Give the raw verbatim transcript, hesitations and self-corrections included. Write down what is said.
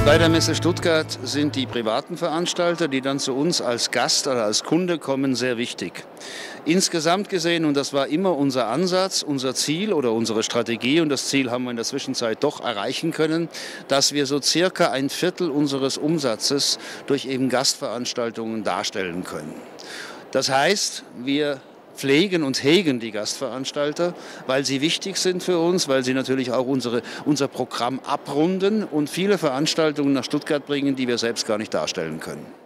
Bei der Messe Stuttgart sind die privaten Veranstalter, die dann zu uns als Gast oder als Kunde kommen, sehr wichtig. Insgesamt gesehen, und das war immer unser Ansatz, unser Ziel oder unsere Strategie, und das Ziel haben wir in der Zwischenzeit doch erreichen können, dass wir so circa ein Viertel unseres Umsatzes durch eben Gastveranstaltungen darstellen können. Das heißt, wir pflegen und hegen die Gastveranstalter, weil sie wichtig sind für uns, weil sie natürlich auch unsere, unser Programm abrunden und viele Veranstaltungen nach Stuttgart bringen, die wir selbst gar nicht darstellen können.